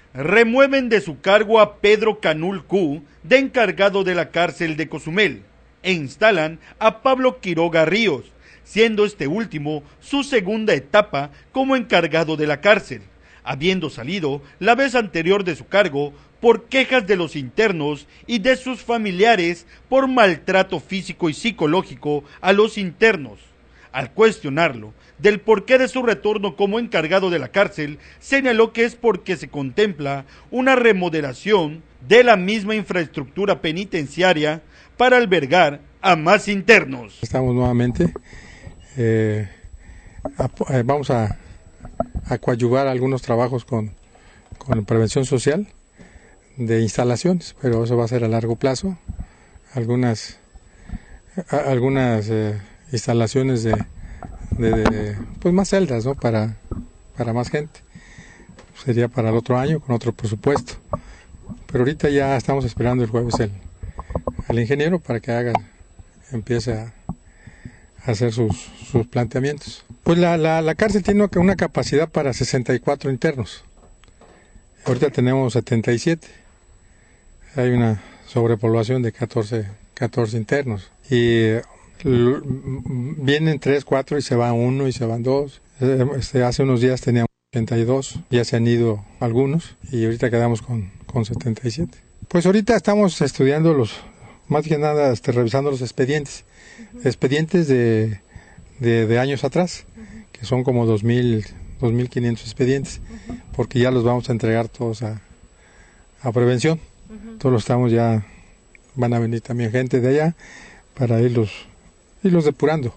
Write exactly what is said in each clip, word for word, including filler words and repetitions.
Remueven de su cargo a Pedro Canul Q, de encargado de la cárcel de Cozumel, e instalan a Pablo Quiroga Ríos, siendo este último su segunda etapa como encargado de la cárcel, habiendo salido la vez anterior de su cargo por quejas de los internos y de sus familiares por maltrato físico y psicológico a los internos. Al cuestionarlo del porqué de su retorno como encargado de la cárcel, señaló que es porque se contempla una remodelación de la misma infraestructura penitenciaria para albergar a más internos. Estamos nuevamente, eh, a, eh, vamos a, a coadyuvar algunos trabajos con, con prevención social de instalaciones, pero eso va a ser a largo plazo. Algunas, a, algunas eh, instalaciones de, de, de pues más celdas, ¿no? para, para más gente. Sería para el otro año con otro presupuesto. Pero ahorita ya estamos esperando el jueves el, el ingeniero para que haga, empiece a, a hacer sus, sus planteamientos. Pues la, la, la cárcel tiene una capacidad para sesenta y cuatro internos. Ahorita tenemos setenta y siete. Hay una sobrepoblación de catorce, catorce internos. Y l, vienen tres, cuatro y se va uno y se van dos. Este, hace unos días teníamos ochenta y dos, ya se han ido algunos y ahorita quedamos con, con setenta y siete. Pues ahorita estamos estudiando los, más que nada este, revisando los expedientes, uh-huh. expedientes de, de, de años atrás, uh-huh. que son como dos mil, dos mil quinientos expedientes, uh-huh. porque ya los vamos a entregar todos a, a prevención. Uh-huh. Todos los estamos ya, van a venir también gente de allá para irlos, irlos depurando.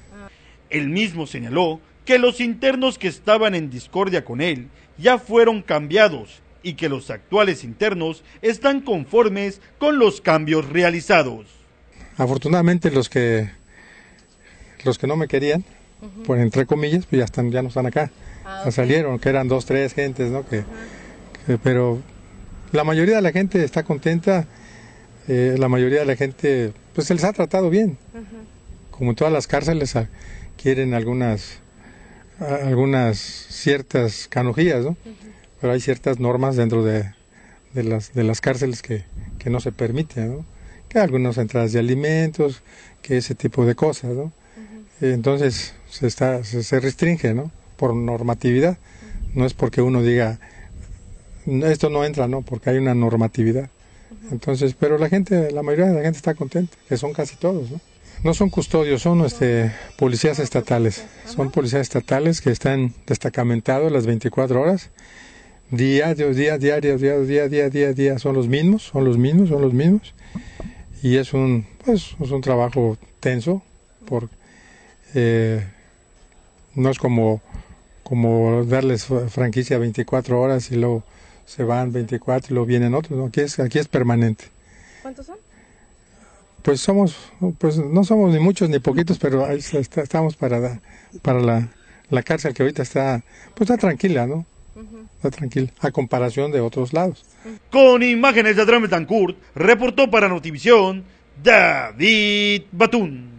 Él mismo señaló que los internos que estaban en discordia con él ya fueron cambiados y que los actuales internos están conformes con los cambios realizados. Afortunadamente los que los que no me querían, uh-huh. por entre comillas, pues ya están, ya no están acá. Ah, okay. Salieron, que eran dos, tres gentes, ¿no? Que, uh-huh. que, pero la mayoría de la gente está contenta, eh, la mayoría de la gente, pues se les ha tratado bien. Uh-huh. Como en todas las cárceles a, quieren algunas a, algunas ciertas canojías, ¿no? Uh-huh. Pero hay ciertas normas dentro de, de, las, de las cárceles que, que no se permiten, ¿no? Que algunas entradas de alimentos, que ese tipo de cosas, ¿no? Uh-huh. Entonces se, está, se, se restringe, ¿no? Por normatividad, uh-huh. no es porque uno diga, esto no entra, ¿no? Porque hay una normatividad. Uh-huh. Entonces, pero la gente, la mayoría de la gente está contenta, que son casi todos, ¿no? No son custodios, son este, policías estatales, son policías estatales que están destacamentados las veinticuatro horas, día, día, diario, día, día, día, día, día, son los mismos, son los mismos, son los mismos, y es un, pues, es un trabajo tenso, por, eh, no es como, como darles franquicia veinticuatro horas y luego se van veinticuatro y luego vienen otros, ¿no? Aquí es, aquí es permanente. ¿Cuántos son? Pues somos, pues no somos ni muchos ni poquitos, pero ahí está, estamos para, la, para la, la cárcel que ahorita está, pues está tranquila, ¿no? Uh-huh. Está tranquila, a comparación de otros lados. Con imágenes de Adrián Betancourt, reportó para Notivisión, David Batún.